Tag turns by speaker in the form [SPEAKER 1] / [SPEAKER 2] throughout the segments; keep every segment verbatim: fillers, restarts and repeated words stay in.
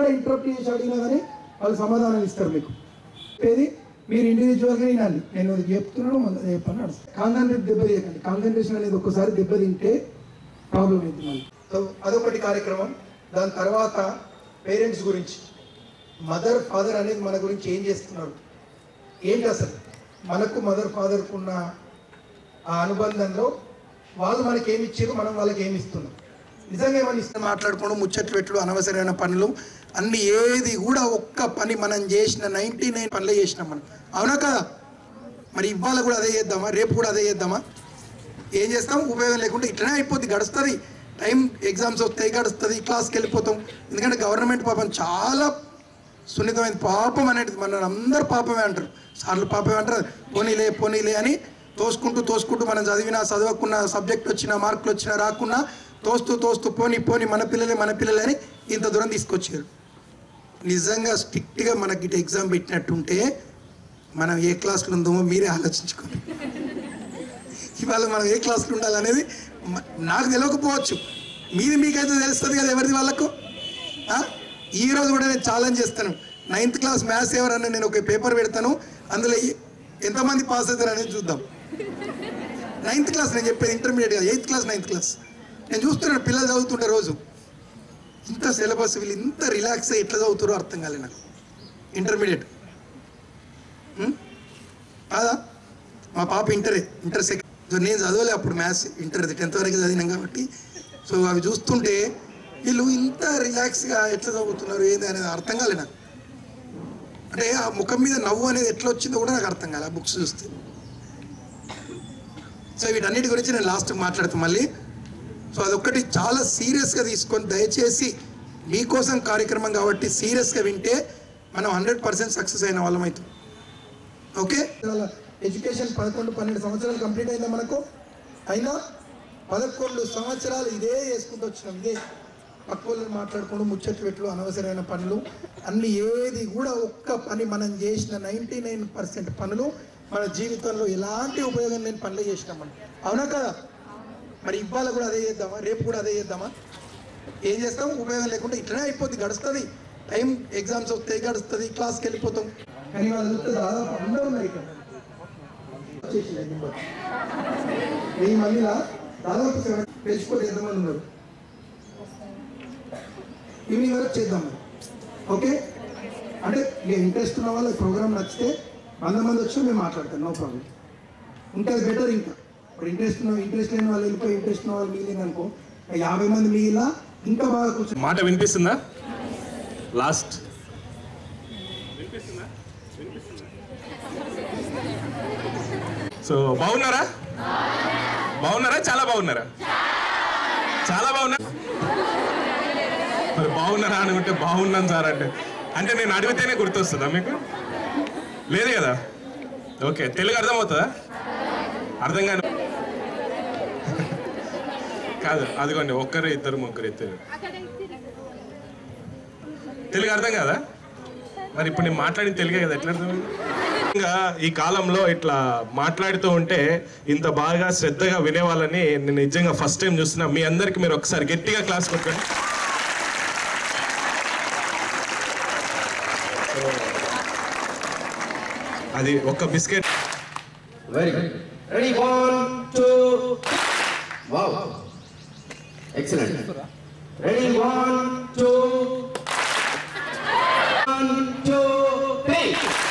[SPEAKER 1] ఎక్కడ ఇంటరప్ట్ చేసి అడిగినా కానీ వాళ్ళు సమాధానం ఇస్తారు మీకు. ఏది మీరు ఇండివిజువల్గా వినాలి. నేను చెప్తున్నాను చెప్పాను. కాన్సన్ట్రేట్ దెబ్బతీయకండి. కాన్సన్ట్రేషన్ అనేది ఒక్కసారి దెబ్బతింటే ప్రాబ్లం అవుతుంది మళ్ళీ. సో అదొకటి కార్యక్రమం. దాని తర్వాత పేరెంట్స్ గురించి, మదర్ ఫాదర్ అనేది మన గురించి ఏం చేస్తున్నారు, ఏంటి అసలు మనకు మదర్ ఫాదర్కు ఉన్న ఆ అనుబంధంలో వాళ్ళు మనకి ఏమి ఇచ్చారు, మనం వాళ్ళకి ఏమి ఇస్తున్నాం, నిజంగా ఏమని ఇస్తాం. మాట్లాడుకోవడం, ముచ్చట్లు పెట్టుడు, అనవసరమైన పనులు అన్ని ఏది కూడా ఒక్క పని మనం చేసిన నైంటీ నైన్ పనులే చేసినాం మనం, అవునా కదా? మరి ఇవాళ కూడా అదే చేద్దామా, రేపు కూడా అదే చేద్దామా? ఏం చేస్తాం? ఉపయోగం లేకుండా ఇట్లనే అయిపోద్ది, గడుస్తుంది టైం. ఎగ్జామ్స్ వస్తాయి, గడుస్తుంది, క్లాస్కి వెళ్ళిపోతాం. ఎందుకంటే గవర్నమెంట్ పాపం చాలా సున్నితమైన పాపం అనేది, మన అందరు పాపమే అంటారు, సార్లు పాపమే అంటారు. పోనీలే పోనీలే అని తోసుకుంటూ తోసుకుంటూ మనం చదివినా చదవకున్న సబ్జెక్ట్ వచ్చినా మార్కులు వచ్చినా రాకున్నా తోస్తూ తోస్తూ పోనీ పోనీ మన పిల్లలే మన పిల్లలే అని ఇంత దూరం తీసుకొచ్చారు. నిజంగా స్ట్రిక్ట్గా మనకి ఇటు ఎగ్జామ్ పెట్టినట్టుంటే మనం ఏ క్లాస్లో ఉందామో మీరే ఆలోచించుకోండి. ఇవాళ మనం ఏ క్లాస్లో ఉండాలనేది నాకు తెలియకపోవచ్చు, మీది మీకైతే తెలుస్తుంది కదా ఎవరిది వాళ్ళకు. ఈరోజు కూడా నేను ఛాలెంజ్ చేస్తాను, నైన్త్ క్లాస్ మ్యాథ్స్ ఎవరన్నా నేను ఒక పేపర్ పెడతాను, అందులో ఎంతమంది పాస్ అవుతారు అనేది చూద్దాం. నైన్త్ క్లాస్ నేను చెప్పేది, ఇంటర్మీడియట్ కాదు, ఎయిత్ క్లాస్ నైన్త్ క్లాస్. నేను చూస్తున్నాను పిల్లలు చదువుతుంటే రోజు ఇంత సిలబస్, వీళ్ళు ఇంత రిలాక్స్ అయ్యి ఎట్లా చదువుతారో అర్థం కాలే నాకు. ఇంటర్మీడియట్ కాదా, మా పాప ఇంటరే, ఇంటర్ సెకండ్. సో నేను చదవలే అప్పుడు మ్యాథ్స్, ఇంటర్ టెన్త్ వరకు చదివినాం కాబట్టి. సో అవి చూస్తుంటే వీళ్ళు ఇంత రిలాక్స్గా ఎట్లా చదువుతున్నారు ఏంది అనేది అర్థం కాలే నాకు. అంటే ఆ ముఖం మీద నవ్వు అనేది ఎట్లా వచ్చిందో కూడా నాకు అర్థం కాలే ఆ బుక్స్ చూస్తే. సో వీటన్నిటి గురించి నేను లాస్ట్కి మాట్లాడతాను మళ్ళీ. సో అదొక్కటి చాలా సీరియస్గా తీసుకొని దయచేసి మీకోసం కార్యక్రమం కాబట్టి సీరియస్గా వింటే మనం హండ్రెడ్ పర్సెంట్ సక్సెస్ అయిన వాళ్ళం అవుతాం. ఓకే, ఎడ్యుకేషన్ పదకొండు పన్నెండు సంవత్సరాలు కంప్లీట్ అయిందా మనకు? అయినా పదకొండు సంవత్సరాలు ఇదే చేసుకుంటూ వచ్చినాం. ఇదే పక్కోళ్ళని మాట్లాడుకుంటూ ముచ్చట్లు పెట్లు, అనవసరమైన పనులు అన్ని ఏది కూడా ఒక్క పని మనం చేసిన నైంటీ నైన్ పర్సెంట్ పనులు మన జీవితంలో ఎలాంటి ఉపయోగం లేని పనులు చేసినాం మనం, అవునా కదా? మరి ఇవాళ కూడా అదే చేద్దామా, రేపు కూడా అదే చేద్దామా? ఏం చేస్తాం? ఉపయోగం లేకుండా ఇట్లనే అయిపోద్ది, గడుస్తుంది టైం. ఎగ్జామ్స్ వస్తాయి, గడుస్తుంది, క్లాస్కి వెళ్ళిపోతాం. కానీ వాళ్ళు చూస్తే దాదాపు అందరూ ఉన్నారు ఇక్కడ. వెయ్యి మందిలా దాదాపు సెవెన్ పెంచుకోవాలి, ఎంతమంది ఉన్నారు? ఈవినింగ్ వరకు చేద్దాం. ఓకే, అంటే ఇక ఇంట్రెస్ట్ ఉన్న వాళ్ళ ప్రోగ్రామ్ నచ్చితే వంద మంది వచ్చినా మేము మాట్లాడతాం, నో ప్రాబ్లం. ఇంకా బెటర్. ఇంకా ఇప్పుడు ఇంట్రెస్ట్ ఉన్న ఇంట్రెస్ట్ లేని వాళ్ళు వెళ్ళిపోయి ఇంట్రెస్ట్ ఉన్న వాళ్ళు మిగిలిన అనుకో, యాభై మంది మిగిలిన ఇంకా బాగా కూర్చొని.
[SPEAKER 2] మాట వినిపిస్తుందా? లాస్ట్ సో బాగున్నారా? బాగున్నారా? చాలా బాగున్నారా? చాలా బాగున్నారా? మరి బాగున్నారా అనుకుంటే బాగున్నాను సార్ అంటే అంటే నేను అడిగితేనే గుర్తొస్తుందా మీకు? లేదు కదా? ఓకే, తెలుగు అర్థమవుతుందా? అర్థం కాని కాదు, అదిగోండి ఒక్కరు ఇద్దరు ముగ్గురు ఇద్దరు తెలుగు అర్థం కదా? మరి ఇప్పుడు నేను మాట్లాడిన తెలుగే కదా, ఎట్లా అర్థమైంది? ఇంకా ఈ కాలంలో ఇట్లా మాట్లాడుతూ ఉంటే ఇంత బాగా శ్రద్ధగా వినేవాళ్ళని నేను నిజంగా ఫస్ట్ టైం చూస్తున్నా. మీ అందరికి మీరు ఒకసారి గట్టిగా క్లాస్ కొట్టండి. అది ఒక biscuit.
[SPEAKER 3] Very good. Ready, one two. Wow, excellent. Ready, one two. One two three.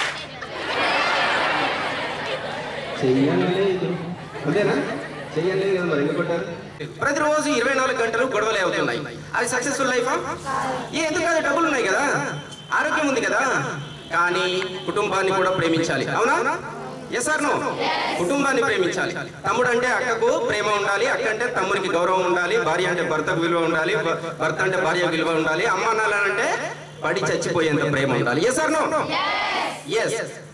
[SPEAKER 3] చెయ్యలేదు అంతేనా? చెయ్యలేదు కదా, మరి ఎందుకు కొట్టారు? ప్రతిరోజు ఇరవై నాలుగు గంటలు గొడవలే అవుతున్నాయి. అది సక్సెస్ఫుల్ లైఫా? ఏ ఎందుకు కాదు, డబ్బులు ఉన్నాయి కదా, ఆరోగ్యం ఉంది కదా. కానీ కుటుంబాన్ని కూడా ప్రేమించాలి, అవునా? Yes or no? కుటుంబాన్ని ప్రేమించాలి. తమ్ముడు అంటే అక్కకు ప్రేమ ఉండాలి, అక్క అంటే తమ్ముడికి గౌరవం ఉండాలి, భార్య అంటే భర్తకు విలువ ఉండాలి, భర్త అంటే భార్య విలువ ఉండాలి, అమ్మ నాన్న అంటే పడి చచ్చిపోయేంత ప్రేమ ఉండాలి. Yes or no? Yes.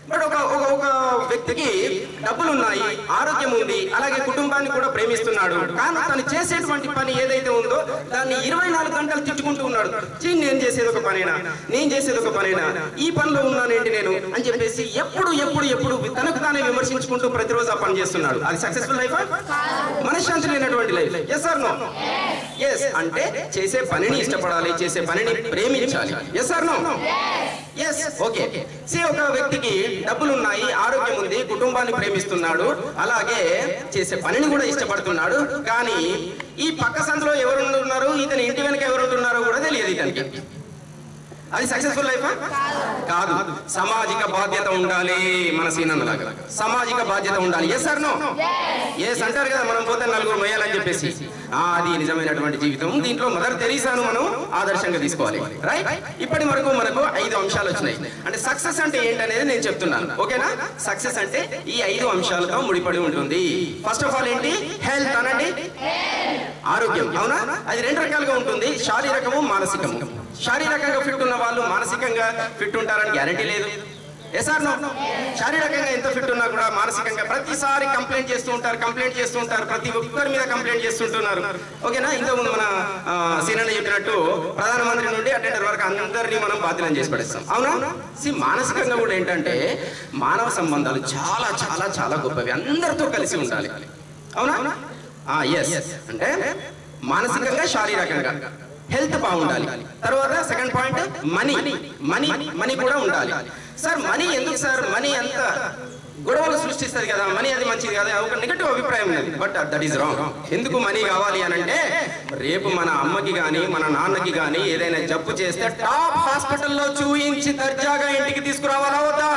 [SPEAKER 3] But ఒక ఒక వ్యక్తికి డబ్బులు ఉన్నాయి, ఆరోగ్యం ఉంది, అలాగే కుటుంబాన్ని కూడా ప్రేమిస్తున్నాడు. కానీ తను చేసేటువంటి పని ఏదైతే ఉందో దాన్ని ఇరవై నాలుగు గంటలు తిట్టుకుంటూ ఉన్నాడు. నేను చేసేది ఒక పనేనా, నేను చేసేది ఒక పనేనా, ఈ పనిలో ఉన్నానేంటి నేను అని చెప్పేసి ఎప్పుడు ఎప్పుడు ఎప్పుడు తనకు తానే విమర్శించుకుంటూ ప్రతిరోజు ఆ పని చేస్తున్నాడు. అది సక్సెస్ఫుల్ లైఫ్, మనశ్శాంతి లేనటువంటి life. Yes or no? Yes. అంటే చేసే పనిని ఇష్టపడాలి, చేసే పనిని ప్రేమించాలి. Yes or no? Yes. Okay. See ఒక వ్యక్తికి డబ్బులు ఉన్నాయి, ఆరోగ్యం ఉంది, కుటుంబాన్ని ప్రేమిస్తున్నాడు, అలాగే చేసే పనిని కూడా ఇష్టపడుతున్నాడు. కానీ ఈ పక్క సందులో ఎవరు ఉంటున్నారు, ఇతని ఇంటి వెనక ఎవరు ఉంటున్నారో కూడా తెలియదు ఇతనికి. అది సక్సెస్ఫుల్ లైఫ్ కాదు. సామాజిక బాధ్యత ఉండాలి. మన సీనన్నలాగా సామాజిక బాధ్యత ఉండాలి. Yes or no? ఎస్ అంటారు కదా, మనం పోతే నలుగురు మొయ్యాలని చెప్పేసి. అది నిజమైనటువంటి జీవితం. దీంట్లో మదర్ తెరీసాను మనం ఆదర్శంగా తీసుకోవాలి. రైట్? ఇప్పటి వరకు మనకు ఐదు అంశాలు వచ్చినాయి. అంటే సక్సెస్ అంటే ఏంటనేది నేను చెప్తున్నాను. ఓకేనా? సక్సెస్ అంటే ఈ ఐదు అంశాలతో ముడిపడి ఉంటుంది. ఫస్ట్ ఆఫ్ ఆల్ ఏంటి? హెల్త్ అనండి, ఆరోగ్యం. అవునా? అది రెండు రకాలుగా ఉంటుంది, శారీరకము, మానసికము. శారీరకంగా ఫిట్ ఉన్న వాళ్ళు మానసికంగా ఫిట్ ఉంటారని గ్యారంటీ లేదు. Yes or no? శారీరకంగా ఎంత ఫిట్ ఉన్నా కూడా మానసికంగా ప్రతిసారి కంప్లైంట్ చేస్తూ ఉంటారు, కంప్లైంట్ చేస్తూ ఉంటారు, ప్రతి ఒక్కరి మీద కంప్లైంట్ చేస్తుంటున్నారు. ఓకేనా? ఇంతకుముందు మన సీనన్న చెప్పినట్టు ప్రధానమంత్రి నుండి అటెండర్ వరకు అందరినీ మనం బాధ్యులను చేసి పడేస్తాం. అవునా? సి మానసికంగా కూడా ఏంటంటే మానవ సంబంధాలు చాలా చాలా చాలా గొప్పవి, అందరితో కలిసి ఉండాలి. అవునా? ఎస్. అంటే మానసికంగా, శారీరకంగా హెల్త్ బాగుండాలి. తర్వాత second point money. Money money కూడా ఉండాలి. సార్ మనీ ఎందుకు సార్? మనీ అంత గొడవలు సృష్టిస్తుంది కదా, మనీ అది మంచిది కదా, ఒక నెగటివ్ అభిప్రాయం ఉంది. But that is wrong. ఎందుకు మనీ కావాలి అని అంటే, రేపు మన అమ్మకి కానీ మన నాన్నకి కానీ ఏదైనా జబ్బు చేస్తే టాప్ హాస్పిటల్లో చూయించి దర్జాగా ఇంటికి తీసుకురావాలా వద్దా?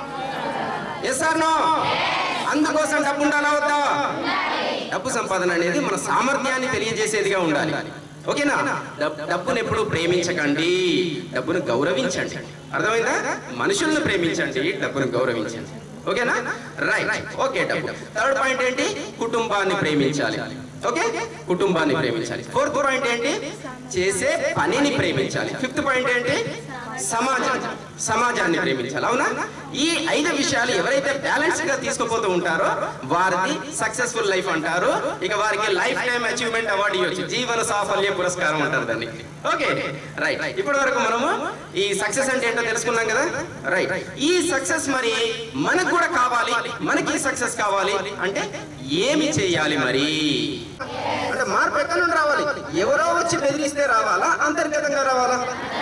[SPEAKER 3] Yes or no? అందుకోసం డబ్బు ఉండాలా వద్దా? డబ్బు సంపాదన అనేది మన సామర్థ్యాన్ని తెలియజేసేదిగా ఉండాలి. ఓకేనా? డబ్బును ఎప్పుడు ప్రేమించకండి, డబ్బును గౌరవించండి. అర్థమైందా? మనుషులను ప్రేమించండి, డబ్బును గౌరవించండి. ఓకేనా? రైట్. ఓకే. డబ్బు. థర్డ్ పాయింట్ ఏంటి? కుటుంబాన్ని ప్రేమించాలి. ఓకే, కుటుంబాన్ని ప్రేమించాలి. ఫోర్త్ పాయింట్ ఏంటి? చేసే పనిని ప్రేమించాలి. ఫిఫ్త్ పాయింట్ ఏంటి? సమాజం సమాజాన్ని ప్రేమించాలి. అవునా? ఈ ఐదు విషయాలు ఎవరైతే బ్యాలెన్స్ గా తీసుకుపోతూ ఉంటారో వారికి సక్సెస్ఫుల్ లైఫ్ అంటారు. ఇక వారికి లైఫ్ టైం అచీవ్మెంట్ అవార్డు ఇవ్వచ్చు, జీవన సాఫల్య పురస్కారం అంటారు దాన్ని. Okay, right. ఇప్పటి వరకు మనము ఈ సక్సెస్ అంటే ఏంటో తెలుసుకున్నాం కదా. రైట్. ఈ సక్సెస్ మరి మనకు కూడా కావాలి, మనకి సక్సెస్ కావాలి అంటే ఏమి చేయాలి మరి? అంటే మార్పు ఎక్కడి నుండి రావాలి? ఎవరో వచ్చి బెదిరిస్తే రావాలా, అంతర్గతంగా రావాలా?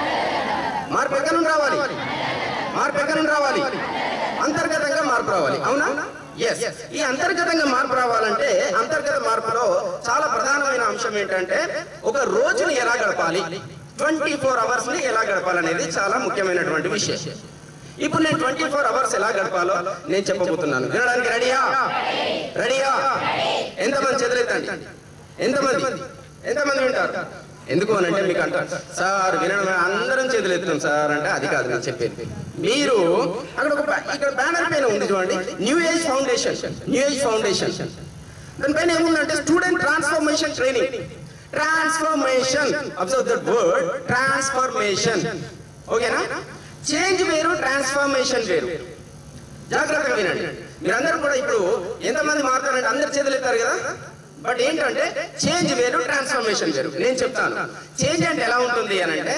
[SPEAKER 3] మార్పు ఎక్కడి నుండి రావాలి? మార్పు ఎక్కడి నుండి రావాలి? అంతర్గతంగా మార్పు రావాలి. అవునా? ఎస్. ఈ అంతర్గతంగా మార్పు రావాలంటే అంతర్గత మార్పులో చాలా ప్రధానమైన అంశం ఏంటంటే ఒక రోజుని ఎలా గడపాలి, ట్వంటీ ఫోర్ అవర్స్ ని ఎలా గడపాలనేది చాలా ముఖ్యమైనటువంటి విషయం. ఇప్పుడు నేను ట్వంటీ ఫోర్ అవర్స్ ఎలా గడపాలో నేను చెప్పబోతున్నాను. వినడానికి రెడీయా? రెడీయా? ఎంతమంది చేతులెత్తండి? ఎంతమంది ఎంతమంది వింటారు? ఎందుకు అని అంటే మీకు అంటారు సార్ వినడం అందరం చేతులు ఎత్తాం సార్ అంటే అది కాదు నేను చెప్పేది. మీరు అక్కడ ఒక ఇక్కడ బ్యానర్ పైన ఉంది చూడండి, new age foundation. New age foundation దానిపైన ఏముందంటే student transformation training. Transformation, observe that word, transformation. ఓకేనా? చేంజ్ వేరు, ట్రాన్స్ఫర్మేషన్ వేరు. జాగ్రత్తగా వినండి. మీరందరూ కూడా ఇప్పుడు ఎంతమంది మారుతారంటే అందరు చేతులు ఎత్తారు కదా. బట్ ఏంటంటే చేంజ్ వేరు, ట్రాన్స్ఫర్మేషన్ వేరు. నేను చెప్తాను. చేంజ్ అంటే ఎలా ఉంటుంది అని అంటే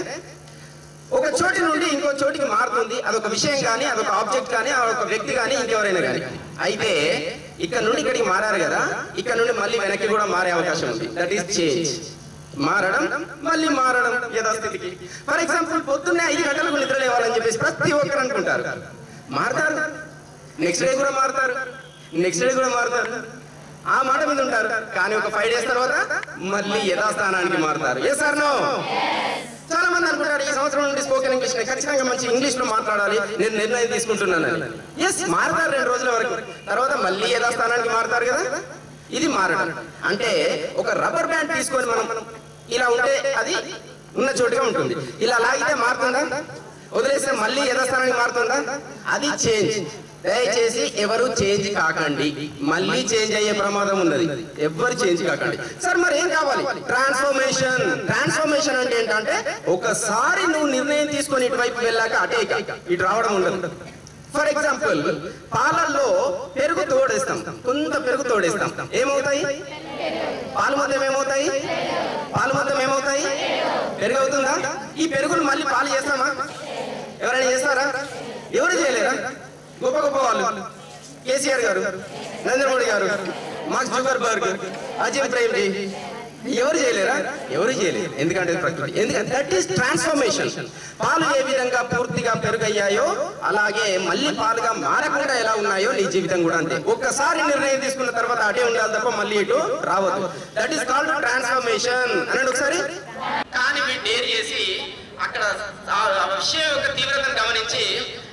[SPEAKER 3] ఒక చోటి నుండి ఇంకో చోటికి మారుతుంది. అదొక విషయం కానీ, అదొక ఆబ్జెక్ట్ కానీ, అదొక వ్యక్తి కానీ, ఇంకెవరైనా కానీ. అయితే ఇక్కడ నుండి ఇక్కడికి మారారు కదా, ఇక్కడ నుండి మళ్ళీ వెనక్కి కూడా మారే అవకాశం ఉంది. That is change. మారడం, మళ్ళీ మారడం యథాస్థితికి. ఫర్ ఎగ్జాంపుల్ పొద్దున్నే ఐదు గంటలకు నిద్ర లేవాలని చెప్పేసి ప్రతి ఒక్కరు అనుకుంటారు. మారుతారు, నెక్స్ట్ డే కూడా మారుతారు, నెక్స్ట్ డే కూడా మారుతారు, ఆ మాట మీద ఉంటారు. కానీ ఒక ఫైవ్ డేస్ తర్వాత మళ్ళీ యథాస్థానానికి మారుతారు. Yes or no? చాలా మంది అనుకుంటారు ఈ సంవత్సరం నుండి స్పోకెన్ ఇంగ్లీష్ ఖచ్చితంగా మంచి ఇంగ్లీష్ లో మాట్లాడాలి, నేను నిర్ణయం తీసుకుంటున్నానని. ఎస్, మారుతారు రెండు రోజుల వరకు, తర్వాత మళ్ళీ యథాస్థానానికి మారుతారు కదా. ఇది మారడం అంటే ఒక రబ్బర్ బ్యాండ్ తీసుకొని మనం ఇలా ఉంటే అది ఉన్న చోటుగా ఉంటుంది. ఇలా లాగితే మారుతుందా? వదిలేస్తే మళ్ళీ యథాస్థానానికి మారుతుందా? అది చేంజ్. దయచేసి ఎవరు చేంజ్ కాకండి, మళ్ళీ చేంజ్ అయ్యే ప్రమాదం ఉన్నది. ఎవరు చేంజ్ కాకండి. సార్ మరి ఏం కావాలి? ట్రాన్స్ఫర్మేషన్. ట్రాన్స్ఫర్మేషన్ అంటే ఏంటంటే ఒకసారి నువ్వు నిర్ణయం తీసుకొని ఇటువైపు వెళ్ళాక అటే ఇటు రావడం ఉండదు. ఫర్ ఎగ్జాంపుల్ పాలల్లో పెరుగు తోడేస్తాం, కొంత పెరుగు తోడేస్తాం, ఏమవుతాయి? పాలు మొత్తం ఏమవుతాయి? పాలు మొత్తం ఏమవుతాయి? పెరుగు అవుతుందా? ఈ పెరుగును మళ్ళీ పాలు చేస్తామా? ఎవరైనా చేస్తారా? ఎవరు చేయలేరా? గొప్ప గొప్ప వాళ్ళు, కేసీఆర్ గారు, నరేంద్ర మోడీ గారు, మార్క్ జుకర్బర్గ్, అజిమ్ ప్రేమ్జీ, ఎవరు చేయలేరా? ఎవరు చేయలేరు. ఎందుకంటే ప్రకృతి, ఎందుకంటే దట్ ఈస్ ట్రాన్స్ఫర్మేషన్. పాలు ఏ విధంగా పూర్తిగా పెరుగయ్యాయో అలాగే మళ్ళీ పాలుగా మారకుండా ఎలా ఉన్నాయో నీ జీవితం కూడా అంతే. ఒక్కసారి నిర్ణయం తీసుకున్న తర్వాత అటే ఉండాలి తప్ప మళ్ళీ ఇటు రావద్దు. దట్ ఈస్ కాల్డ్ ట్రాన్స్ఫర్మేషన్ అనండి ఒకసారి. కానీ మీరు డేర్ చేసి అక్కడ ఆ విషయం యొక్క తీవ్రతను గమనించి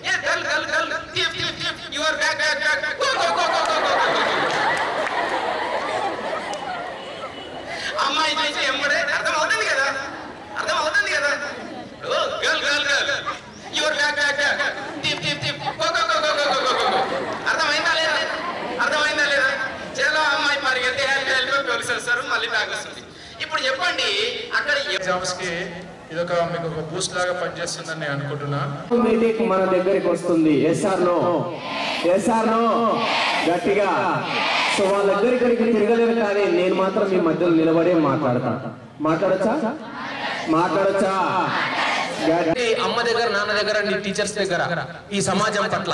[SPEAKER 3] అమ్మాయి చూసి ఎంబడే అర్థం అవుతుంది కదా, అర్థం అవుతుంది కదా. Girl girl girl your back back back tip tip tip అర్థమైందా లేదా? అర్థమైందా లేదా? చాలా అమ్మాయి పరిగెత్తి హెల్ప్ హెల్ప్ పోలీసు వస్తారు, మళ్ళీ బ్యాక్ వస్తుంది. ఇప్పుడు చెప్పండి, అక్కడ
[SPEAKER 4] ఎగ్జామ్స్ కి ఇది ఒక మీకు ఒక బూస్ట్ లాగా పనిచేస్తుందని నేను అనుకుంటున్నా.
[SPEAKER 5] మీటింగ్ మన దగ్గరికి వస్తుంది. ఎస్ఆర్ నో, ఎస్ఆర్ నో గట్టిగా. సో వాళ్ళ దగ్గరికి తిరగలేరు, కానీ నేను మాత్రం మీ మధ్యలో నిలబడే మాట్లాడతా. మాట్లాడచ్చా? మాట్లాడచ్చా?
[SPEAKER 6] అమ్మ దగ్గర, నాన్న దగ్గర, నీ టీచర్స్ దగ్గర, ఈ సమాజం పట్ల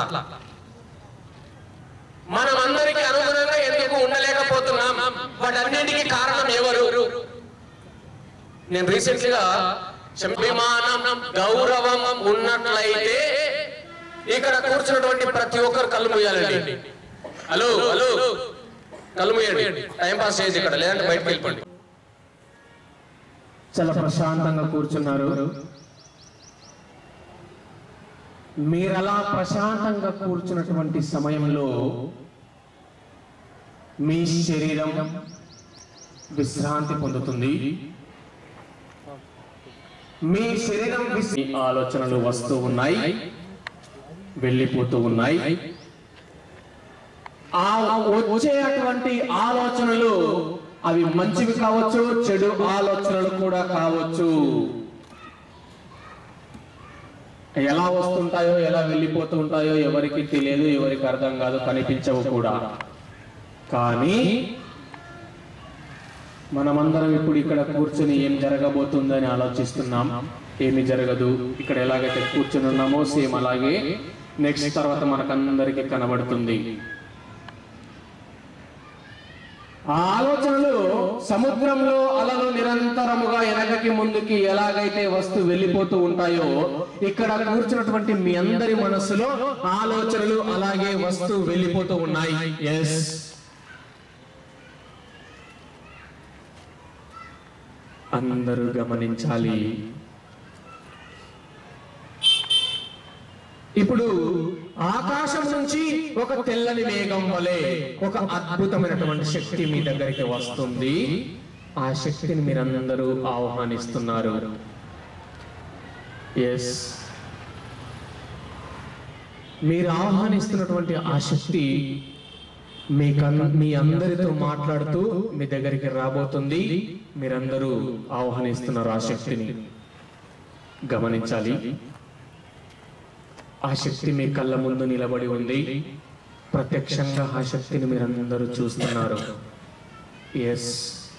[SPEAKER 6] మనం అందరికీ అనుగుణంగా ఎందుకు ఉండలేకపోతున్నాం? వాటన్నింటికి కారణం ఎవరు? నేను రీసెంట్లీగా అభిమానం, గౌరవం ఉన్నట్లయితే ఇక్కడ కూర్చున్నటువంటి ప్రతి ఒక్కరు కళ్ళు మూయాలండి. హలో హలో కళ్ళు మూయండి, టైం పాస్ చేసి ఇక్కడ, లేదంటే బయటకు వెళ్ళిపోండి.
[SPEAKER 5] చాలా ప్రశాంతంగా కూర్చున్నారు. మీరు అలా ప్రశాంతంగా కూర్చున్నటువంటి సమయంలో మీ శరీరం విశ్రాంతి పొందుతుంది. మీ శరీరం ఆలోచనలు వస్తూ ఉన్నాయి, వెళ్ళిపోతూ ఉన్నాయి. ఆ వచ్చేటువంటి ఆలోచనలు అవి మంచివి కావచ్చు, చెడు ఆలోచనలు కూడా కావచ్చు. ఎలా వస్తుంటాయో, ఎలా వెళ్ళిపోతూ ఉంటాయో ఎవరికి తెలియదు, ఎవరికి అర్థం కాదు, కనిపించవు కూడా. కానీ మనమందరం ఇప్పుడు ఇక్కడ కూర్చొని ఏం జరగబోతుందని ఆలోచిస్తున్నాం. ఏమి జరగదు. ఇక్కడ ఎలాగైతే కూర్చొని ఉన్నామో సేమ్ అలాగే నెక్స్ట్ తర్వాత మనకందరికీ కనబడుతుంది. ఆ ఆలోచనలు సముద్రంలో అలలు నిరంతరముగా వెనకకి ముందుకి ఎలాగైతే వస్తూ వెళ్ళిపోతూ ఉంటాయో, ఇక్కడ కూర్చున్నటువంటి మీ అందరి మనసులో ఆలోచనలు అలాగే వస్తూ వెళ్ళిపోతూ ఉన్నాయి. ఎస్, అందరూ గమనించాలి. ఇప్పుడు ఆకాశం నుంచి ఒక తెల్లని మేఘం వలె ఒక అద్భుతమైనటువంటి శక్తి మీ దగ్గరికి వస్తుంది. ఆ శక్తిని మీరందరూ ఆహ్వానిస్తున్నారు. ఎస్, మీరు ఆహ్వానిస్తున్నటువంటి ఆ శక్తి మీ మీ అందరితో మాట్లాడుతూ మీ దగ్గరికి రాబోతుంది. మీరందరూ ఆహ్వానిస్తున్నారు ఆ శక్తిని. గమనించాలి, ఆ శక్తి మీ కళ్ళ ముందు నిలబడి ఉంది. ప్రత్యక్షంగా ఆ శక్తిని మీరందరూ చూస్తున్నారు. ఎస్,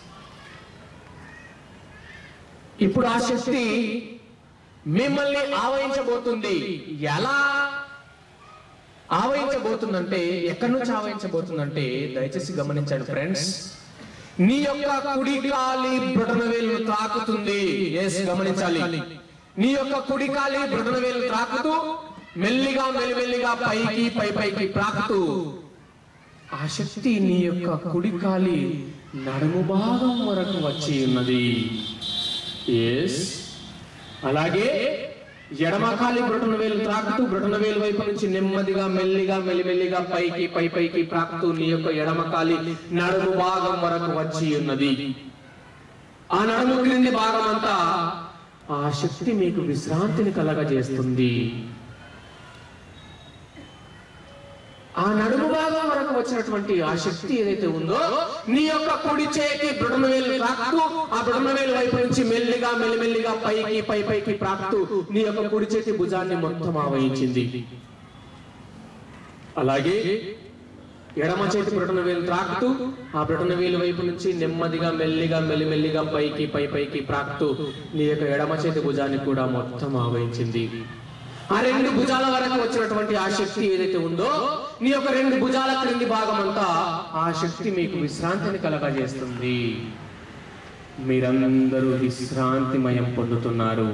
[SPEAKER 5] ఇప్పుడు ఆ శక్తి మిమ్మల్ని ఆవహించబోతుంది. ఎలా ఆవహించబోతుందంటే, ఎక్కడి నుంచి ఆవహించబోతుందంటే దయచేసి గమనించండి ఫ్రెండ్స్. నీ యొక్క కుడి కాలి బ్రొటన వేలును తాకుతుంది. ఎస్, గమనించాలి. నీ యొక్క కుడి కాలి బ్రొటన వేలు తాకుతూ మెల్లిగా మెల్లిమెల్లిగా పైకి పై పైకి ప్రాకుతూ ఆ శక్తి నీ యొక్క కుడి కాలి నడుము భాగం వరకు వచ్చి ఉన్నది. ఎస్, అలాగే ఎడమకాలి బ్రొటన వేలు త్రాకుతూ బ్రొటన వేలు వైపు నుంచి నెమ్మదిగా మెల్లిగా మెల్లిమెల్లిగా పైకి పై పైకి ప్రాకుతూ నీ యొక్క ఎడమకాలి నడుము భాగం వరకు వచ్చి ఉన్నది. ఆ నడుము క్రింది భాగం అంతా ఆ శక్తి మీకు విశ్రాంతిని కలగజేస్తుంది. ఆ నడుము భాగం వరకు వచ్చినటువంటి ఆ శక్తి ఏదైతే ఉందో, నీ యొక్క కుడి చేతి బ్రొటన వేలు ప్రాకుతూ ఆ బ్రొటన వేలు వైపు నుంచి మెల్లిగా మెల్లిమెల్లిగా పైకి పై పైకి ప్రాకుతూ నీ యొక్క కుడి చేతి భుజాన్ని మొత్తం ఆవహించింది. అలాగే ఎడమ చేతి బ్రొటన వేలు త్రాకుతూ ఆ బ్రొటన వేలు వైపు నుంచి నెమ్మదిగా మెల్లిగా మెల్లిమెల్లిగా పైకి పై పైకి ప్రాకుతూ నీ యొక్క ఎడమ చేతి భుజాన్ని కూడా మొత్తం ఆవహించింది. ఆ రెండు భుజాల వరకు వచ్చినటువంటి ఆ శక్తి ఏదైతే ఉందో నీ యొక్క రెండు భుజాల క్రింది భాగం అంతా ఆ శక్తి మీకు విశ్రాంతిని కలగజేస్తుంది. మీరందరూ విశ్రాంతిమయం పొందుతున్నారు.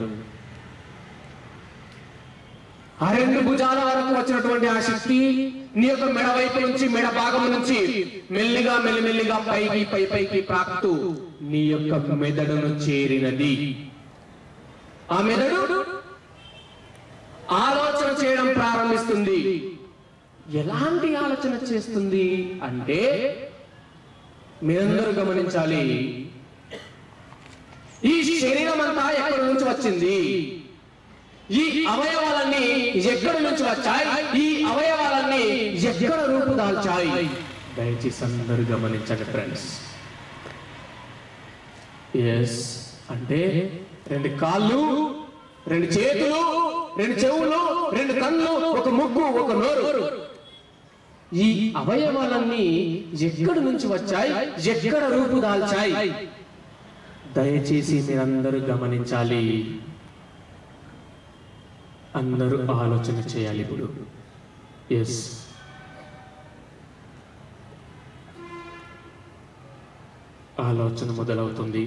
[SPEAKER 5] ఆ రెండు భుజాల వరకు వచ్చినటువంటి ఆ శక్తి నీ యొక్క మెడ వైపు నుంచి మెడ భాగం నుంచి మెల్లిగా మెల్లిమెల్లిగా పైకి పై పైకి ప్రాకుతూ నీ యొక్క మెదడును చేరినది. ఆ మెదడు ఆలోచన చేయడం ప్రారంభిస్తుంది. ఎలాంటి ఆలోచన చేస్తుంది అంటే మీరందరూ గమనించాలి, ఈ శరీరం అంతా ఎక్కడి నుంచి వచ్చింది, ఈ అవయవాలన్నీ ఎక్కడి నుంచి వచ్చాయి, ఈ అవయవాలన్నీ ఎక్కడ రూపుదాల్చాయి. దయచేసి అందరూ గమనించండి ఫ్రెండ్స్. ఎస్ అంటే రెండు కాళ్ళు, రెండు చేతులు, రెండు చెవులు, రెండు కళ్ళు, ఒక ముక్కు, ఒక నోరు. ఈ అవయవాలన్నీ ఎక్కడి నుంచి వచ్చాయి, ఎక్కడ రూపుదాల్చాయి. దయచేసి మీరందరూ గమనించాలి. అందరూ ఆలోచన చేయాలి. ఇప్పుడు ఎస్ ఆలోచన మొదలవుతుంది.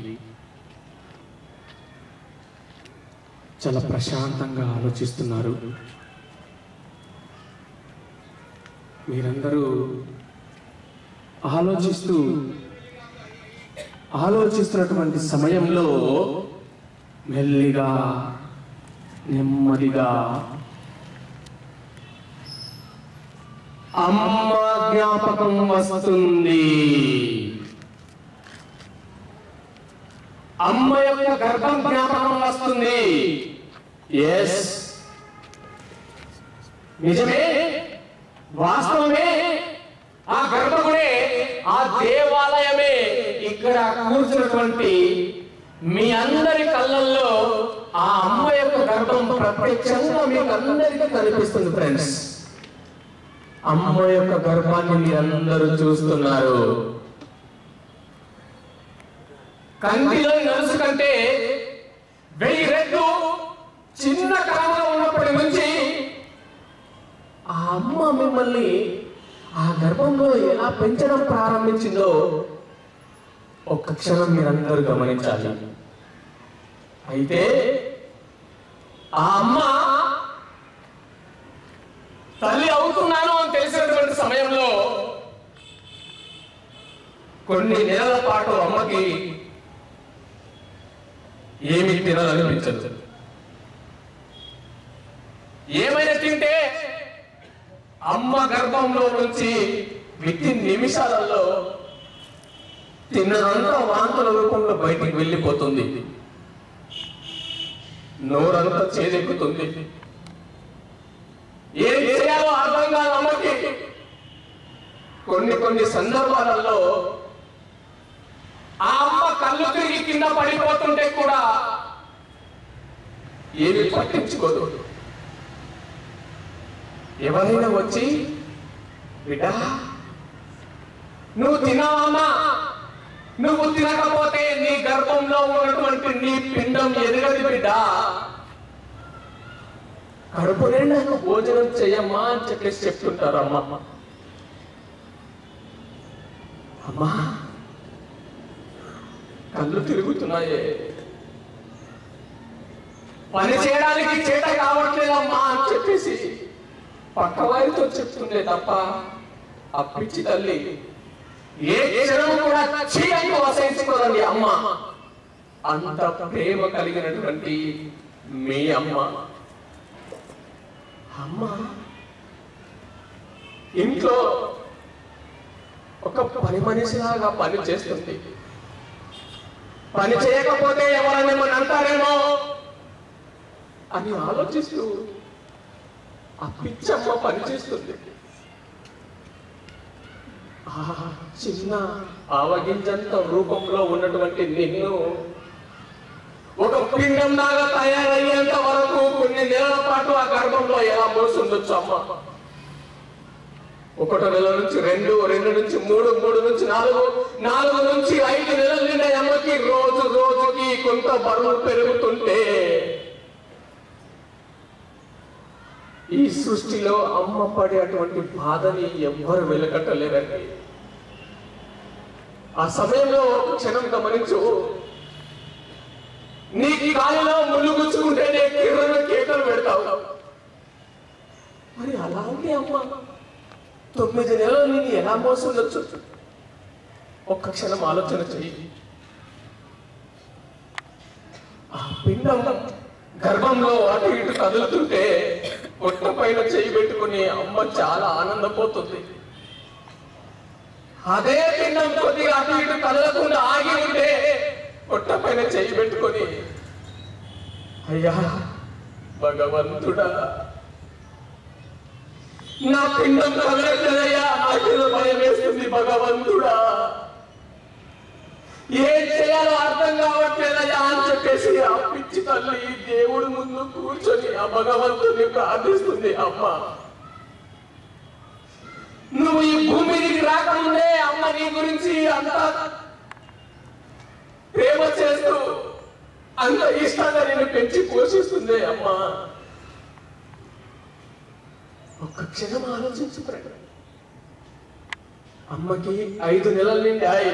[SPEAKER 5] చాలా ప్రశాంతంగా ఆలోచిస్తున్నారు. మీరందరూ ఆలోచిస్తూ ఆలోచిస్తున్నటువంటి సమయంలో మెల్లిగా నెమ్మదిగా అమ్మ జ్ఞాపకం వస్తుంది. అమ్మ యొక్క గర్భం జ్ఞాపకం వస్తుంది. ఎస్ నిజమే, వాస్తవమే. ఆ గర్భగుడే, ఆ దేవాలయమే ఇక్కడ కూర్చున్నటువంటి మీ అందరి కళ్ళల్లో ఆ అమ్మ యొక్క గర్భం ప్రత్యక్షంగా మీకు అందరికీ కనిపిస్తుంది ఫ్రెండ్స్. అమ్మ యొక్క గర్భాన్ని మీరందరూ చూస్తున్నారు. కంటిలో నలుసు కంటే వెయ్యి రెట్లు చిన్న కణంలో ఉన్నప్పటి నుంచి ఆ అమ్మ మిమ్మల్ని ఆ గర్భంలో ఎలా పెంచడం ప్రారంభించిందో ఒక్క క్షణం మీరందరూ గమనించాలి. అయితే ఆ అమ్మ తల్లి అవుతున్నాను అని తెలిసినటువంటి సమయంలో కొన్ని నెలల పాటు అమ్మకి ఏమి తినాలనిపించదు. ఏమైనా తింటే అమ్మ గర్భంలో నుంచి విత్ నిమిషాలలో తిన్నదంతా వాంతుల రూపంలో బయటికి వెళ్ళిపోతుంది. నోరంతా చేదెక్కుతుంది. ఏం చేయాలో అర్థం కాదు అమ్మకి. కొన్ని కొన్ని సందర్భాలలో ఆ అమ్మ కళ్ళు తిరిగి కింద పడిపోతుంటే కూడా ఏమి పట్టించుకోదు. ఎవరైనా వచ్చి బిడ్డ నువ్వు తినావమ్మా, నువ్వు తినకపోతే నీ గర్భంలో ఉన్నటువంటి నీ పిండం ఎదగదు బిడ్డ, కడుపు నిండా భోజనం చెయ్యమ్మా అని చెప్పేసి చెప్తుంటారు అమ్మ. అమ్మా కళ్ళు తిరుగుతున్నాయే, పని చేయడానికి చేత కావట్లేదమ్మా అని చెప్పేసి పక్క వారితో చెప్తుండే తప్ప ఆ పిచ్చి తల్లి ఏ క్షణం కూడా చీయకు వసయించుకోదండి అమ్మ. అంత ప్రేమ కలిగినటువంటి మీ అమ్మ అమ్మ ఇంట్లో ఒక పని మనిషిలాగా పని చేస్తుంది. పని చేయకపోతే ఎవరైనా మన అంటారేమో అని ఆలోచిస్తూ ఆ పిచ్చమ్మ పని చేస్తుంది. చిన్న ఆవగింజంత రూపంలో ఉన్నటువంటి నిన్ను ఒక పిండం లాగా తయారయ్యేంత వరకు కొన్ని నెలల పాటు ఆ గర్భంలో ఎలా మోసుండొచ్చు అమ్మ. ఒకటో నెల నుంచి రెండు, రెండు నుంచి మూడు, మూడు నుంచి నాలుగు, నాలుగు నుంచి ఐదు నెలల నిండా అమ్మకి రోజు రోజుకి కొంత బరువు పెరుగుతుంటే ఈ సృష్టిలో అమ్మ పడే అటువంటి బాధని ఎవ్వరు వెలకట్టలేరండి. ఆ సమయంలో ఒక క్షణం గమనించు. నీ కాలిలో ముళ్ళు గుచ్చుకుంటేనే కిర్రను కేకలు పెడతావు. మరి అలాంటి అమ్మ తొమ్మిది నెలలు నేను ఎలా మోసండొచ్చు? ఒక్క క్షణం ఆలోచన చెయ్యి. ఆ పిండం గర్భంలో అటు ఇటు కదులుతుంటే పొట్ట పైన చేయి పెట్టుకుని అమ్మ చాలా ఆనందపోతుంది. అదే పిండం కొద్దిగా అటు ఇటు కదలకుండా ఆగి ఉంటే పొట్ట పైన చేయి పెట్టుకొని అయ్యా భగవంతుడా, నా పిండం కదలట్లేదయ్యా, నాకేదో భయం వేస్తుంది భగవంతుడా, ఏం చేయాలో అర్థం కావట్లేదయ్యా అని చెప్పేసి ఆ పిచ్చి తల్లి దేవుడి ముందు కూర్చొని ఆ భగవంతుని ప్రార్థిస్తుంది. అమ్మ, నువ్వు ఈ భూమికి రాకముందే అమ్మ నీ గురించి అంత ప్రేమ చేస్తూ అంత ఇష్టంగా నేను పెంచి పోషిస్తుంది. అమ్మ, ఒక్క క్షణం ఆలోచించు. అమ్మకి ఐదు నెలల నిండాయి.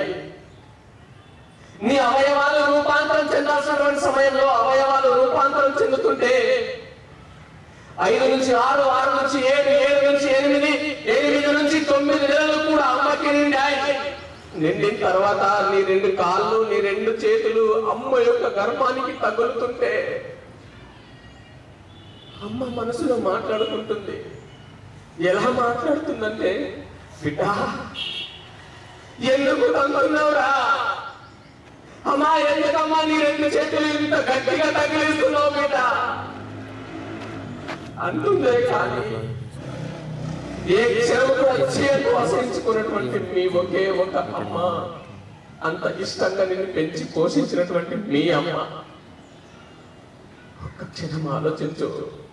[SPEAKER 5] నీ అవయవాలు రూపాంతరం చెందాల్సినటువంటి సమయంలో అవయవాలు రూపాంతరం చెందుతుంటే ఐదు నుంచి ఆరు, ఆరు నుంచి ఏడు, ఏడు నుంచి ఎనిమిది, ఎనిమిది నుంచి తొమ్మిది నెలలు కూడా అమ్మకి నిండాయి. నిండిన తర్వాత నీ రెండు కాళ్ళు, నీ రెండు చేతులు అమ్మ యొక్క గర్భానికి తగులుతుంటే అమ్మ మనసులో మాట్లాడుకుంటుంది. ఎలా మాట్లాడుతుందంటే, బిడ్డ ఎందుకు తగ్గుతున్నావురా, అమ్మా ఎందుకమ్మా నీ రెండు చేతులు ఇంత గట్టిగా తగిలిస్తున్నావు బిడ్డ అంటుందే. కానీ ఏ క్షణం కూడా చేతులు వసించుకున్నటువంటి మీ ఒకే ఒక అమ్మ, అంత ఇష్టంగా నిన్ను పెంచి పోషించినటువంటి మీ అమ్మ, ఒక్క క్షణం ఆలోచించు.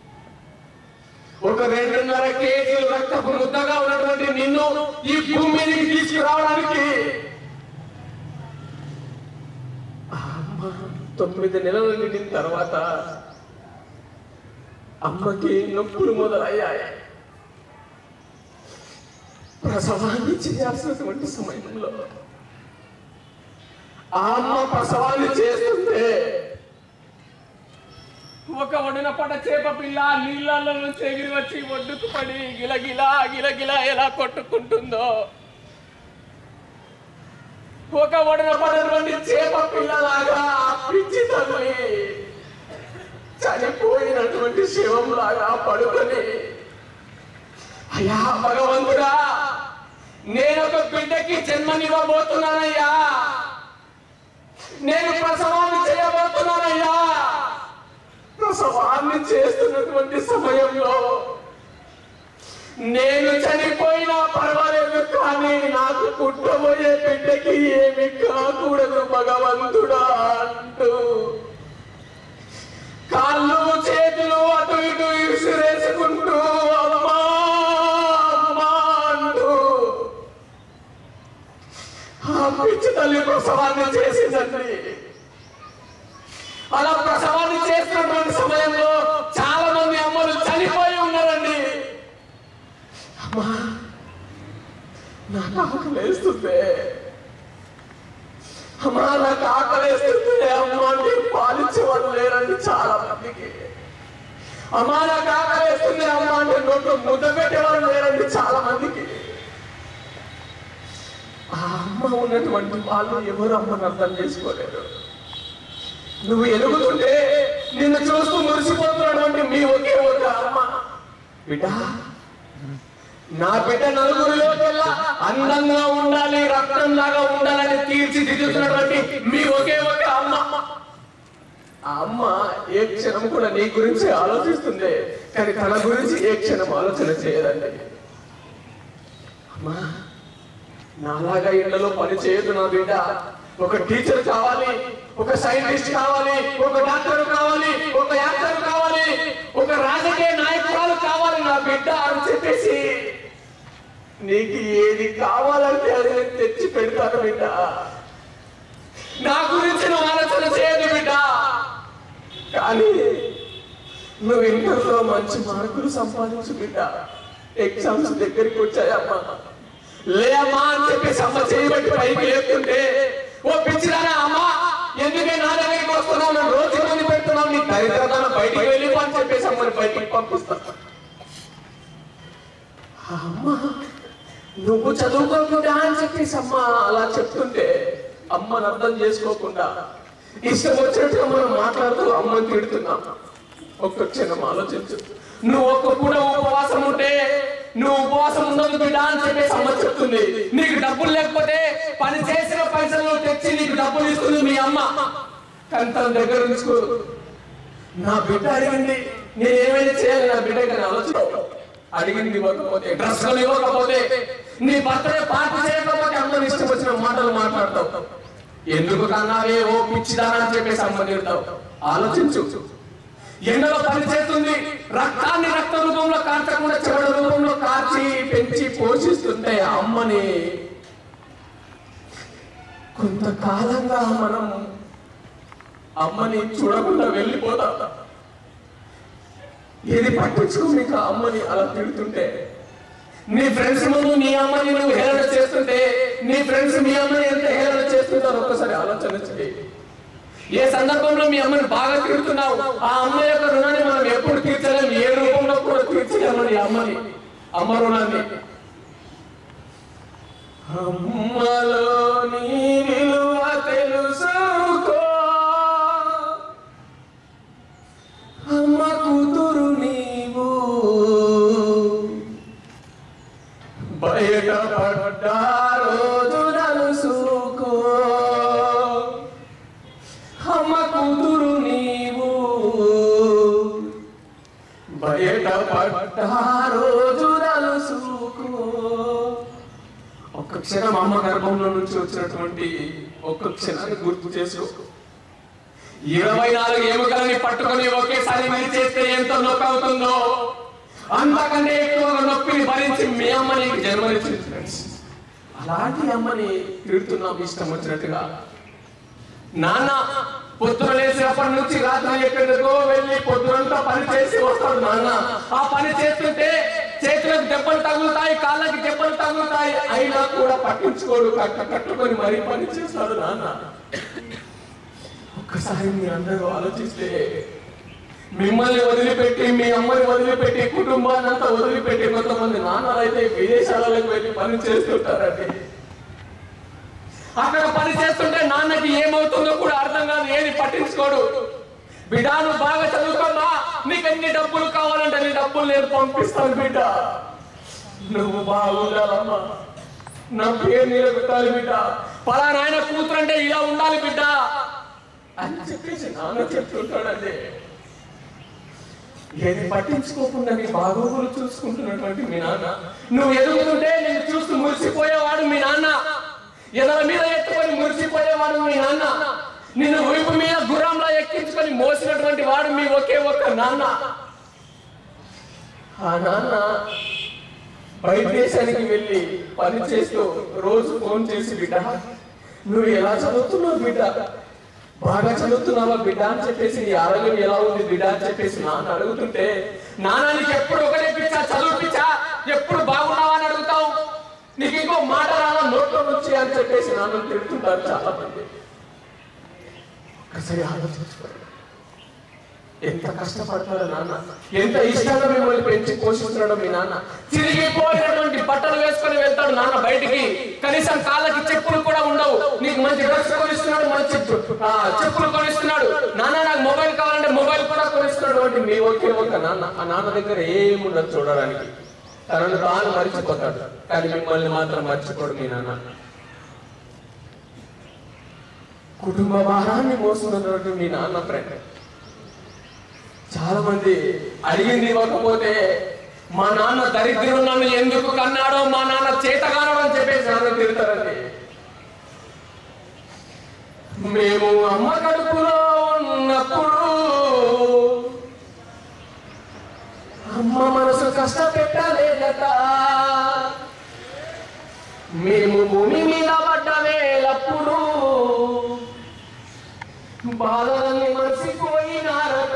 [SPEAKER 5] ఒక రెండున్నర కేజీలు రక్తపు ముద్దగా ఉన్నటువంటి నిన్ను ఈ భూమి మీదకి తీసుకురావడానికి అమ్మ తొమ్మిది నెలలు నిండిన తర్వాత అమ్మకి నొప్పులు మొదలయ్యాయి. ప్రసవాన్ని చేయాల్సినటువంటి సమయంలో ఆ అమ్మ ప్రసవాన్ని చేస్తుంటే ఒక ఒడిన పడ చేప పిల్ల నీళ్ళల్లో నుంచి ఎగిరి వచ్చి ఒడ్డుకు పడి గిలగిలా గిలగిలా ఎలా కొట్టుకుంటుందో, ఒక ఒడిన పడినటువంటి చేప పిల్లలాగా పిచ్చి తల్లి చనిపోయినటువంటి శివం లాగా పడుకొని, అయ్యా భగవంతుడా, నేను ఒక బిడ్డకి జన్మనివ్వబోతున్నానయ్యా, నేను ప్రసవాన్ని చేయబోతున్నానయ్యా. ప్రసవాన్ని చేస్తున్నటువంటి సమయంలో నేను చనిపోయినా పర్వాలేదు, కానీ నాకు పుట్టబోయే బిడ్డకి ఏమి కాకూడదు భగవంతుడా అంటూ కాళ్ళు చేతులు అటు ఇటు విసిరేసుకుంటూ అమ్మా అమ్మా అంటూ ఆ పిచ్చి తల్లి ప్రసవాన్ని చేసిందండి. అలా ప్రసవాన్ని చేస్తున్నటువంటి సమయంలో చాలా మంది అమ్మలు చనిపోయి ఉన్నారండి. అమ్మా నాకు ఆకలేస్తుంది, అమ్మా నాకు ఆకలేస్తుంది, అమ్మాకి పాలించే వాళ్ళు లేరండి చాలా మందికి. అమ్మా నాకు ఆకలేస్తుంది, అమ్మ అంటే నోట్లో ముద్ద పెట్టేవాళ్ళు లేరండి చాలా మందికి. ఆ అమ్మ ఉన్నటువంటి వాళ్ళు ఎవరు అమ్మను అర్థం చేసుకోలేరు. నువ్వు ఎదుగుతుంటే నిన్ను చూస్తూ మురిసిపోతున్నటువంటి మీ ఒకే ఒక అమ్మ, బిడ్డ నా బిడ్డ నలుగురిలోకెల్లా అందంగా ఉండాలి, రక్తంలాగా ఉండాలని తీర్చిదిద్దుతున్నటువంటి మీ ఒకే ఒక అమ్మ. ఆ అమ్మ ఏ క్షణం కూడా నీ గురించి ఆలోచిస్తుంది, కానీ తన గురించి ఏ క్షణం ఆలోచన చేయదండి. అమ్మా నాలాగా ఇళ్లలో పని చేయదు నా బిడ్డ, ఒక టీచర్ కావాలి, ఒక సైంటిస్ట్ కావాలి, ఒక డాక్టర్ కావాలి, ఒక యాక్టర్ కావాలి, ఒక రాజకీయ నాయకురాలు కావాలి నా బిడ్డ అని చెప్పేసి నీకు ఏది కావాలంటే అది నేను తెచ్చి పెడతాను బిడ్డ. నా గురించి నువ్వు ఆలోచన చేయదు బిడ్డ. కానీ నువ్వు ఇంటర్లో మంచి మార్కులు సంపాదించు బిడ్డ. ఎగ్జామ్స్ దగ్గరికి వచ్చాయమ్మా, లేమ్మా అని చెప్పేసి అమ్మ చేయబట్టి పైకి లేకుంటే, ఓ పిచ్చిదానా అమ్మా ఎందుకే నా దగ్గరికి వస్తున్నావు, నన్ను రోజు ఇబ్బంది పెడుతున్నావు, నీ దరిద్రదాన బయటికి వెళ్ళి అని చెప్పేసి అమ్మని బయటికి పంపిస్తా. అమ్మ నువ్వు చదువుకోకుండా అని చెప్పేసి అమ్మ అలా చెప్తుంటే అమ్మని అర్థం చేసుకోకుండా ఇష్టం వచ్చినట్టుగా మనం మాట్లాడుతూ అమ్మని తిడుతున్నాం. ఒక్క క్షణం ఆలోచించు. నువ్వు ఒక్క పూట ఉపవాసం ఉంటే నువ్వు ఉపవాసం ఉండదు బిడ్డ అని చెప్పేసి అమ్మ చెప్తుంది. నీకు డబ్బులు లేకపోతే పని చేసిన పైసలు తెచ్చి నీకు డబ్బులు ఇస్తుంది మీ అమ్మ. కానీ తన దగ్గర ఉంచుకో. నా బిడ్డ అడిగింది నేను ఏమైనా చేయాలి నా బిడ్డ కానీ ఆలోచన. అడిగింది ఇవ్వకపోతే, డ్రెస్ కొని ఇవ్వకపోతే, నీ బర్త్డే పార్టీ చేయకపోతే అమ్మని ఇష్టం వచ్చిన మాటలు మాట్లాడతావు. ఎందుకు కన్నావే ఓ పిచ్చిదానా అని చెప్పేసి అమ్మ తిడతావు. ఆలోచించు. ఎండలో పని చేస్తుంది, రక్తాన్ని రక్త రూపంలో కార్చకుండా చెమట రూపంలో కార్చి పెంచి పోషిస్తుంటే అమ్మని కొంతకాలంగా మనం అమ్మని చూడకుండా వెళ్ళిపోతాం. ఏది పట్టించుకో మీకు అమ్మని అలా తిడుతుంటే, నీ ఫ్రెండ్స్ ముందు నీ అమ్మని నువ్వు హేళన చేస్తుంటే నీ ఫ్రెండ్స్ మీ అమ్మని ఎంత హేళన చేస్తుంటారో ఒక్కసారి ఆలోచన చేయి. ఏ సందర్భంలో మీ అమ్మని బాగా తిడుతున్నావు, ఆ అమ్మ యొక్క రుణాన్ని మనం ఎప్పుడు తీర్చలేము, ఏ రూపంలో కూడా తీర్చలేము నీ అమ్మని, అమ్మ రుణాన్ని. అమ్మలో నీ విలువ తెలుసుకో, అమ్మ కూతురు నీవు, బయట పడ్డా రోజు నలుసుకో, అమ్మ కూతురు నీవు, బయట పడ్డా రోజు నలుసుకో. ఒక్క క్షణం అమ్మ గర్భంలో నుంచి వచ్చినటువంటి ఒక్క క్షణాన్ని గుర్తు చేసుకో. ఇరవై నాలుగు ఎముకలని పట్టుకొని ఒకేసారి మీరు చేస్తే ఎంత నొప్పి అవుతుందో అంతకంటే ఎక్కువగా నొప్పిని భరించి మీ అమ్మ నీకు జన్మనిచ్చింది ఫ్రెండ్స్. అలాంటి అమ్మని తిడుతున్నాం ఇష్టం వచ్చినట్టుగా. నాన్న పొద్దున లేచినప్పటి నుంచి రాత్రి ఎక్కడికో వెళ్ళి పొద్దునంతా పని చేసి వస్తాడు నాన్న. ఆ పని చేస్తుంటే చేతులకు దెబ్బలు తగులుతాయి, కాళ్ళకి దెబ్బలు తగులుతాయి, అయినా కూడా పట్టించుకోడు, కట్ట కట్టుకొని మరీ పని చేస్తాడు నాన్న. ఒక్కసారి మీరు అందరూ ఆలోచిస్తే, మిమ్మల్ని వదిలిపెట్టి మీ అమ్మని వదిలిపెట్టి కుటుంబాన్ని అంతా వదిలిపెట్టి కొంతమంది నాన్నలు అయితే విదేశాలకు వెళ్ళి పని చేస్తుంటారండి. అక్కడ పని చేస్తుంటే నాన్నకి ఏమవుతుందో కూడా అర్థం కాదు, ఏది పట్టించుకోడు. బిడ్డను బాగా చదువుకోమ్మా, నీకు ఎన్ని డబ్బులు కావాలంటే నీ డబ్బులు నేను పంపిస్తాను బిడ్డ, నువ్వు బాగుండాలమ్మా, నా పేరు నిలబెట్టాలి బిడ్డ, పలానా ఆయన కూతురు అంటే ఇలా ఉండాలి బిడ్డ అని చెప్పేసి నాన్న చెప్తుంటాడండి. ఏది పట్టించుకోకుండా నీ బాగోగులు చూసుకుంటున్నటువంటి మీ నాన్న, నువ్వు ఎదుగుతుంటే నేను చూస్తూ మురిసిపోయేవాడు మీ నాన్న, ఎదల మీద ఎత్తుకొని మురిసిపోయేవాడు మీ నాన్న, నిన్ను వైపు మీద గుర్రంలో ఎక్కించుకొని మోసినటువంటి వాడు మీ ఒకే ఒక్క నాన్న. ఆ నాన్న బయట దేశానికి వెళ్ళి పని చేస్తూ రోజు ఫోన్ చేసి బిడ్డ నువ్వు ఎలా చదువుతున్నావు బిడ్డ, బాగా చదువుతున్నావా బిడ్డ అని చెప్పేసి, నీ ఆరోగ్యం ఎలా ఉంది బిడ్డ అని చెప్పేసి నాన్న అడుగుతుంటే, నాన్న నీకు ఎప్పుడు ఒకటే పిచ్చా, చదువు పిచ్చా, ఎప్పుడు బాగున్నావా అని అడుగుతావు, నీకు ఇంకో మాట రాలా నోట్లో వచ్చి అని చెప్పేసి నాన్న తిడుతుంటారు చాలా మంది. ఒకసారి ఆలోచించుకోండి, ఎంత కష్టపడతాడో నాన్న, ఎంత ఇష్టంగా మిమ్మల్ని పెంచి పోషిస్తున్నాడో మీ నాన్న. చిరిగిపోయినటువంటి బట్టలు వేసుకొని వెళ్తాడు నాన్న బయటికి, కనీసం కాళ్ళకి చెప్పులు కూడా ఉండవు, నీకు మంచి డ్రెస్ కొనిస్తున్నాడు, మంచి చెప్పులు కొనిస్తున్నాడు, నాన్న నాకు మొబైల్ కావాలంటే మొబైల్ కూడా కొనిస్తున్నాడు. అంటే మీ ఒకే ఒక నాన్న, ఆ నాన్న దగ్గర ఏముండదు చూడడానికి, తనను తాను మర్చిపోతాడు, కానీ మిమ్మల్ని మాత్రం మర్చిపోడు మీ నాన్న. కుటుంబ భారాన్ని మోస్తున్నటువంటి మీ నాన్న ఫ్రెండ్. చాలా మంది అడిగింది ఇవ్వకపోతే మా నాన్న దరిద్రుడు నన్ను ఎందుకు కన్నాడో, మా నాన్న చేతగానో అని చెప్పేసి నాన్న తిడతారండి. మేము అమ్మ కడుపులో ఉన్నప్పుడు అమ్మ మనసు కష్టపెట్టలేదట,
[SPEAKER 6] మేము భూమి మీద పడ్డ వేలప్పుడు బాధలన్నీ మర్చిపోయినారట.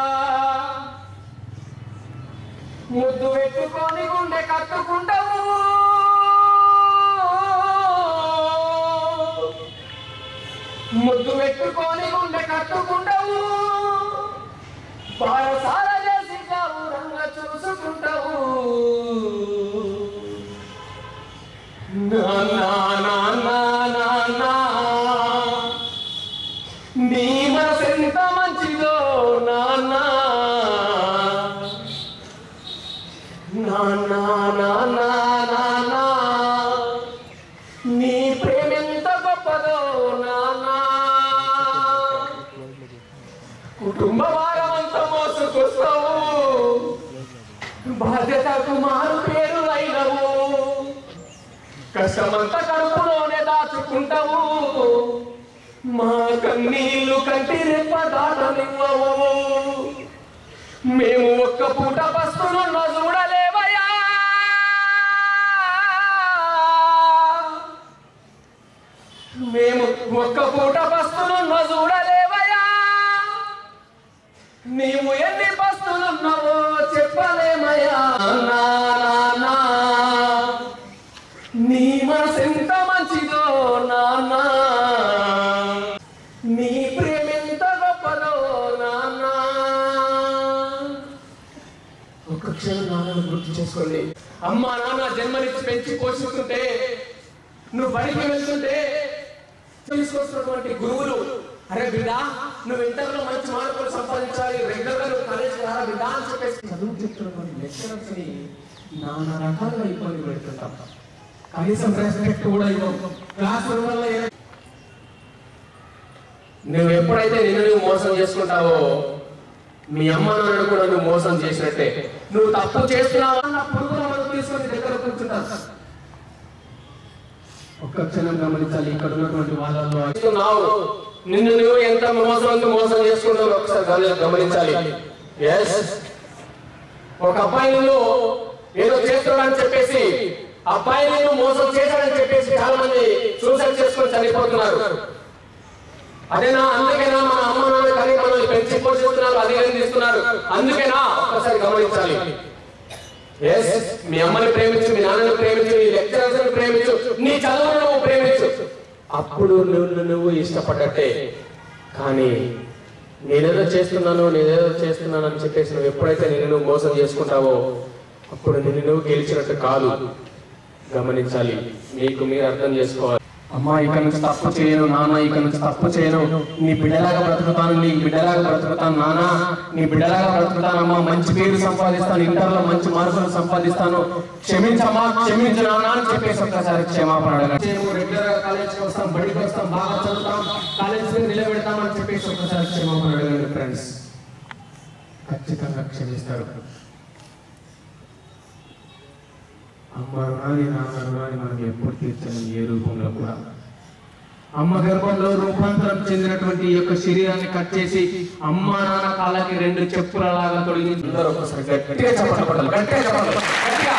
[SPEAKER 6] ముద్దు పెట్టుకొని గుండె కట్టుకుంటావు, ముద్దు పెట్టుకొని గుండె కట్టుకుంటావు, బారసాల చేసి గౌరంగా చూసుకుంటావు. నాన్నా నాన్నా నాన్నా నీ మనసు ఎంత మంచిదో నాన్నా, నాన్నా నాన్నా నాన్నా నీ ప్రేమ ఎంత గొప్పదో నాన్నా. కుటుంబ భారం అంతా మోసుకొస్తావు, బాధ్యతకు మారు పేరు అయినవు, కష్టమంతా కడుపులోనే దాచుకుంటావు, మా కన్నీళ్లు కంటి రెప్ప దాటనివ్వవు. మేము ఒక్క పూట బస్తులున్న చూడలేవయ్యా, మేము ఒక్క పూట బస్తులున్న చూడలేవయ్యా, నీవు ఎన్ని బస్తులున్నావో చెప్పలేమయ్యా. నాన్నా నీ మనసు ఎంత మంచిదో నాన్నా, నీ ప్రేమ ఎంత గొప్పదో నాన్నా. ఒక్క క్షణం నాన్నను గుర్తు చేసుకోండి. అమ్మా నాన్న జన్మనిచ్చి పెంచి పోషిస్తుంటే, నువ్వు బడికి వెళ్తుంటే తీసుకొస్తున్నటువంటి గురువులు, అరే బిడ్డ నువ్వు ఇంటర్లో మంచి మార్కులు సంపాదించాలి, రెగ్యులర్ గా నువ్వు కాలేజీకి రారా బిడ్డ అని చెప్పేసి చదువు చెప్తున్నటువంటి లెక్చరర్స్ ని నానా రకాలుగా ఇబ్బంది పెడుతుంటాం. కనీసం రెస్పెక్ట్ కూడా ఇవ్వవు. క్లాస్ రూమ్ వల్ల నువ్వు ఎప్పుడైతే నిన్ను నువ్వు మోసం చేసుకుంటావో మీ అమ్మ నాన్నను కూడా నువ్వు మోసం చేసినట్టే. నువ్వు తప్పు చేస్తున్నావు అన్న పురుగుల వరకు తీసుకొని దగ్గర కూర్చుంటావు. ఒక్క క్షణం గమనించాలి, ఇక్కడ ఉన్నటువంటి వాళ్ళలో నిన్ను నువ్వు ఎంత మోసం మోసం చేసుకుంటావు ఒకసారి గమనించాలి. ఎస్, ఒక అబ్బాయి నువ్వు ఏదో చేస్తున్నాడని చెప్పేసి అబ్బాయి నేను మోసం చేశాడని చెప్పేసి చాలా మంది సూసైడ్ చేసుకొని చనిపోతున్నారు. అదేనా? అందుకేనా మన అమ్మ నాన్న కానీ మనల్ని పెంచి పోషిస్తున్నారు, అధిగమిస్తున్నారు? అందుకేనా? ఒక్కసారి గమనించాలి. ఎస్, మీ అమ్మని ప్రేమించు, మీ నాన్నని ప్రేమించు, నీ లెక్చరర్స్ ని ప్రేమించు, నీ చదువును నువ్వు ప్రేమించు, అప్పుడు నువ్వు నువ్వు ఇష్టపడ్డట్టే. కానీ నేనేదో చేస్తున్నాను నేనేదో చేస్తున్నాను అని చెప్పేసి నువ్వు ఎప్పుడైతే నేను నువ్వు మోసం చేసుకుంటావో అప్పుడు నిన్ను నువ్వు గెలిచినట్టు కాదు. గమనించాలి, మీకు మీరు అర్థం చేసుకోవాలి. అమ్మా ఇక్కడ నుంచి తప్పు చేయను, నాన్న ఇక్కడ నుంచి తప్పు చేయను, నీ బిడ్డలాగా బ్రతుకుతాను, నీ బిడ్డలాగా బ్రతుకుతాను నాన్న, నీ బిడ్డలాగా బ్రతుకుతానమ్మా, మంచి పేరు సంపాదిస్తాను, ఇంటర్లో మంచి మార్కులు సంపాదిస్తాను, క్షమించమ్మా క్షమించు నాన్న అని చెప్పేసి ఒక్కసారి క్షమాపణ అడగండి. రెగ్యులర్ గా కాలేజీకి వస్తాం, బడికి వస్తాం, బాగా చదువుతాం, కాలేజీ నిలబెడతాం అని చెప్పేసి ఒక్కసారి క్షమాపణ అడగండి ఫ్రెండ్స్. ఖచ్చితంగా క్షమిస్తారు. అమ్మ రుణాన్ని నాన్న రుణాన్ని మనం ఎప్పుడు తీర్చలేము, ఏ రూపంలో కూడా. అమ్మ గర్భంలో రూపాంతరం చెందినటువంటి ఈ యొక్క శరీరాన్ని కట్ చేసి అమ్మ నాన్న కాళ్ళకి రెండు చెప్పులలాగా తొలగించి అందరూ ఒకసారి గట్టిగా చప్పట్లు కొట్టాలి, గట్టిగా చప్పట్లు, గట్టిగా.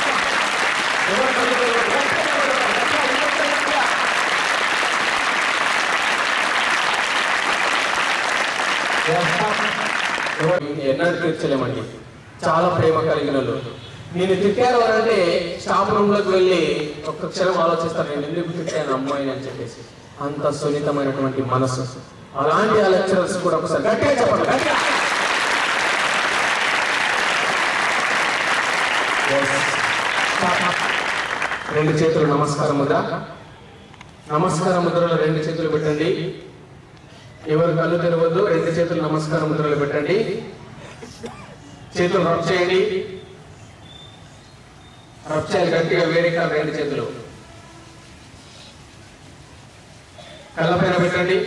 [SPEAKER 6] ఎన్నడూ తీర్చలేమండి. చాలా ప్రేమ కలిగిన వాళ్ళు నేను తిట్టారు అంటే స్టాఫ్ రూమ్ లోకి వెళ్ళి ఒక్క క్షణం ఆలోచిస్తాను, నేను ఎందుకు తిట్టాను అమ్మాయిని అని చెప్పేసి. అంత సున్నితమైనటువంటి మనసు. అలాంటి ఆ లెక్చరర్స్ కూడా ఒకసారి గట్టిగా చెప్పండి, గట్టిగా. రెండు చేతులు నమస్కార ముద్ర, నమస్కార ముద్రలో రెండు చేతులు పెట్టండి. ఎవరు కళ్ళు తెరవద్దు, రెండు చేతులు నమస్కార ముద్రలు పెట్టండి. చేతులు రబ్ చేయండి, రబ్ చేయాలి గట్టిగా, వేడిగా రెండు చేతులు కళ్ళ పైన పెట్టండి.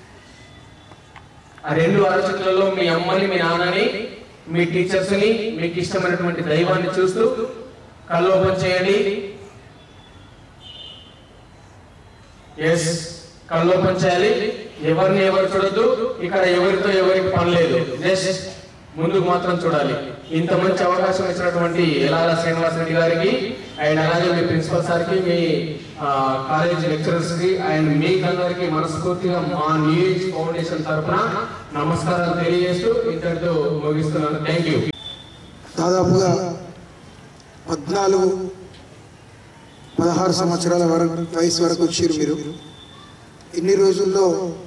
[SPEAKER 6] ఆ రెండు అరచేతులలో మీ అమ్మని, మీ నాన్నని, మీ టీచర్స్ ని, మీకు ఇష్టమైనటువంటి దైవాన్ని చూస్తూ కళ్ళు ఓపెన్ చేయండి. ఎస్, కళ్ళు ఓపెన్ చేయాలి. ఎవరిని ఎవరు చూడొద్దు, ఇక్కడ ఎవరితో ఎవరికి పని లేదు. జస్ట్
[SPEAKER 5] ముందుకు మాత్రం చూడాలి. ఇంత మంచి అవకాశం ఇచ్చినటువంటి ఎలాల శ్రీనివాస్ రెడ్డి గారికి అండ్ అలాగే మీ ప్రిన్సిపల్ సార్కి, మీ కాలేజ్ లెక్చరర్స్ కి అండ్ మీకందరికి మనస్ఫూర్తిగా మా న్యూఏజ్ ఫౌండేషన్ తరఫున నమస్కారాలు తెలియజేస్తూ ఇంతటితో ముగిస్తున్నాను. Thank you.
[SPEAKER 1] దాదాపుగా పద్నాలుగు పదహారు సంవత్సరాల వరకు వయసు వరకు వచ్చారు మీరు. ఇన్ని రోజుల్లో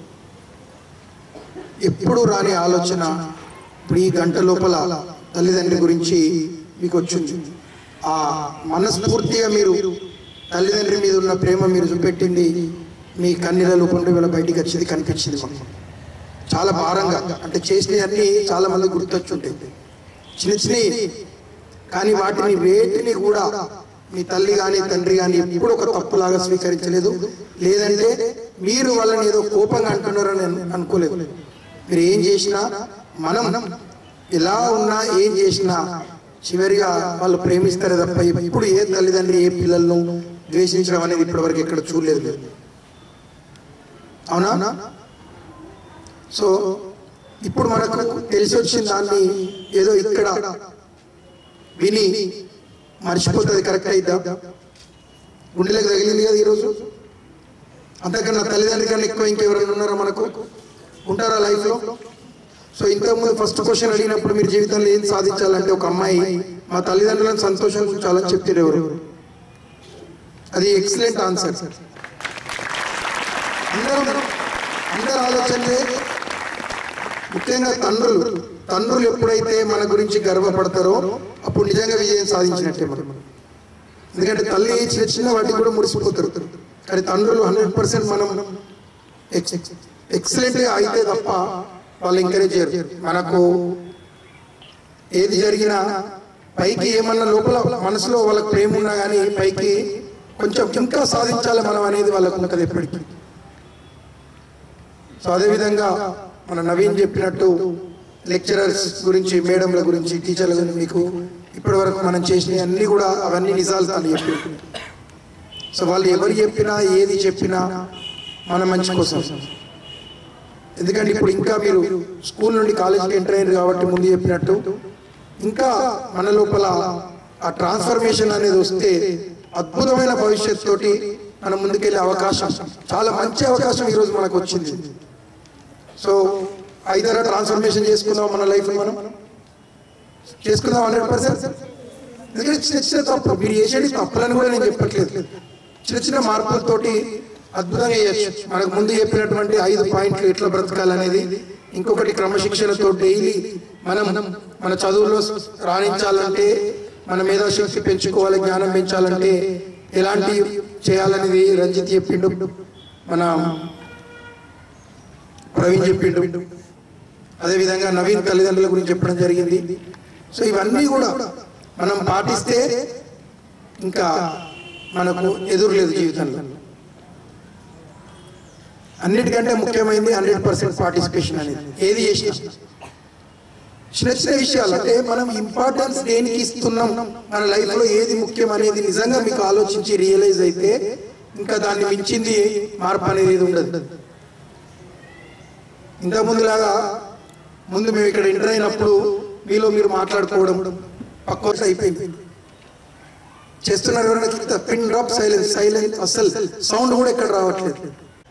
[SPEAKER 1] ఎప్పుడు రాని ఆలోచన ఇప్పుడు ఈ గంట లోపల తల్లిదండ్రి గురించి మీకు వచ్చింది. ఆ మనస్ఫూర్తిగా మీరు తల్లిదండ్రి మీద ఉన్న ప్రేమ మీరు చూపెట్టింది మీ కన్నీళ్ళ రూపంలో వీళ్ళ బయటికి వచ్చేది కనిపించింది మాకు. చాలా భారంగా అంటే చేసినవన్నీ చాలా మంది గుర్తొచ్చుంటాయి చిన్న చిన్నవి, కానీ వాటిని వేటిని కూడా మీ తల్లి కానీ తండ్రి కానీ ఎప్పుడు ఒక తప్పులాగా స్వీకరించలేదు. లేదంటే మీరు వాళ్ళని ఏదో కోపంగా అంటున్నారని అనుకోలేదు. మీరు ఏం చేసినా, మనం ఎలా ఉన్నా ఏం చేసినా చివరిగా వాళ్ళు ప్రేమిస్తారు తప్ప ఇప్పుడు ఏ తల్లిదండ్రి ఏ పిల్లలను ద్వేషించడం అనేది ఇప్పటివరకు ఎక్కడ చూడలేదు. అవునా? సో ఇప్పుడు మనకు తెలిసి వచ్చిన దాన్ని ఏదో ఇక్కడ విని మర్చిపోతుంది. కరెక్ట్ అయిద్దా? గుండెలకు తగిలింది కదా ఈరోజు. అంతకన్నా తల్లిదండ్రి కన్నా ఎక్కువ ఇంకెవరైనా ఉన్నారా మనకు? ఉంటారా లైఫ్లో? సో ఇంతకుముందు ఫస్ట్ క్వశ్చన్ అడిగినప్పుడు మీరు జీవితంలో ఏం సాధించాలంటే ఒక అమ్మాయి మా తల్లిదండ్రులను సంతోషం ఉంచాలని చెప్పారు ఎవరు? అది ఎక్సలెంట్ ఆన్సర్. అందరూ అందరూ ఆలోచనలే, ముఖ్యంగా తండ్రులు తండ్రులు ఎప్పుడైతే మన గురించి గర్వపడతారో అప్పుడు నిజంగా విజయం సాధించినట్టే మనం. ఎందుకంటే తల్లి చిన్న చిన్న వాటికి కూడా మురిసిపోతారు, కానీ తండ్రులు హండ్రెడ్ పర్సెంట్ మనం ఎక్సలెంట్గా అయితే తప్ప వాళ్ళు ఎంకరేజ్ చేయరు. మనకు ఏది జరిగినా పైకి ఏమన్నా లోపల మనసులో వాళ్ళకి ప్రేమ ఉన్నా కానీ పైకి కొంచెం ఇంకా సాధించాలి మనం అనేది వాళ్ళకు ఉంటుంది ఎప్పటికీ. సో అదేవిధంగా మన నవీన్ చెప్పినట్టు లెక్చరర్స్ గురించి, మేడంల గురించి, టీచర్ల గురించి మీకు ఇప్పటి వరకు మనం చేసినవి అన్నీ కూడా అవన్నీ నిజాలు తాను చెప్పి. సో వాళ్ళు ఎవరు చెప్పినా ఏది చెప్పినా మన మంచి కోసం. ఎందుకంటే ఇప్పుడు ఇంకా మీరు స్కూల్ నుండి కాలేజీకి ఎంటర్ అయ్యారు కాబట్టి ముందు చెప్పినట్టు ఇంకా మన లోపల ఆ ట్రాన్స్ఫర్మేషన్ అనేది వస్తే అద్భుతమైన భవిష్యత్తు తోటి మనం ముందుకెళ్ళే అవకాశం, చాలా మంచి అవకాశం ఈరోజు మనకు వచ్చింది. సో ఐదరా ట్రాన్స్ఫర్మేషన్ చేసుకుందాం మన లైఫ్, మనం చేసుకుందాం హండ్రెడ్ పర్సెంట్. ఎందుకంటే చిన్న చిన్న తప్పులు మీరు చేసేది తప్పులని కూడా నేను చెప్పట్లేదు, చిన్న చిన్న మార్పులతోటి అద్భుతంగా చేయొచ్చు. మనకు ముందు చెప్పినటువంటి ఐదు పాయింట్లు ఎట్లా బ్రతకాలనేది, ఇంకొకటి క్రమశిక్షణతో డైలీ మనం మన చదువులో రాణించాలంటే, మన మేధాశక్తి పెంచుకోవాలి, జ్ఞానం పెంచాలంటే ఎలాంటి చేయాలనేది రంజిత్ చెప్పిండు, మన ప్రవీణ్ చెప్పిండు, అదేవిధంగా నవీన్ తల్లిదండ్రుల గురించి చెప్పడం జరిగింది. సో ఇవన్నీ కూడా మనం పాటిస్తే ఇంకా మనకు ఎదురులేదు జీవితంలో. అన్నిటికంటే ముఖ్యమైనది హండ్రెడ్ పర్సెంట్ పార్టిసిపేషన్ అనేది. ఏది చేసినా చిన్న చిన్న విషయాలు అంటే మనం ఇంపార్టెన్స్ దేనికి ఇస్తున్నాం, మన లైఫ్లో ఏది ముఖ్యం అనేది నిజంగా మీకు ఆలోచించి రియలైజ్ అయితే ఇంకా దాన్ని మించింది మార్పు అనేది ఏది ఉండదు. ఇంతకుముందులాగా ముందు మేము ఇక్కడ ఎంటర్ అయినప్పుడు మీలో మీరు మాట్లాడుకోవడం పక్క అయిపోయింది. చేస్తున్నారు ఎవరైనా పిన్ డ్రాప్ సైలెన్స్ సైలెన్స్ అసలు సౌండ్ కూడా ఎక్కడ రావట్లేదు.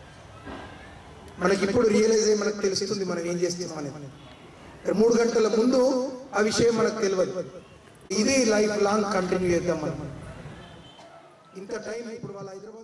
[SPEAKER 1] మనకి ఇప్పుడు రియలైజ్ అయ్యి మనకు తెలుస్తుంది మనం ఏం చేస్తున్నాం అనేది. మూడు గంటల ముందు ఆ విషయం మనకు తెలియదు. ఇది లైఫ్ లాంగ్ కంటిన్యూ చేద్దాం మనం. ఇంత టైం ఇప్పుడు వాళ్ళ హైదరాబాద్